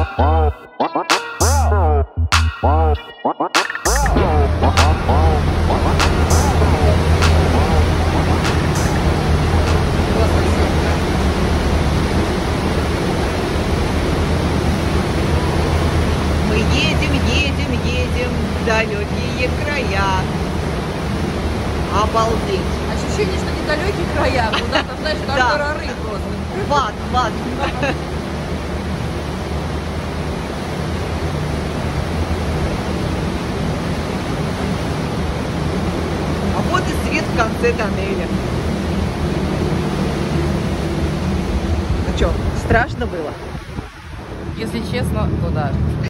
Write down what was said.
Мы едем, едем, едем в далекие края. Обалдеть. Ощущение, что недалекие края, куда-то, знаешь, тартарары просто. Ват, ват. А вот и свет в конце тоннеля. Ну что, страшно было? Если честно, то да.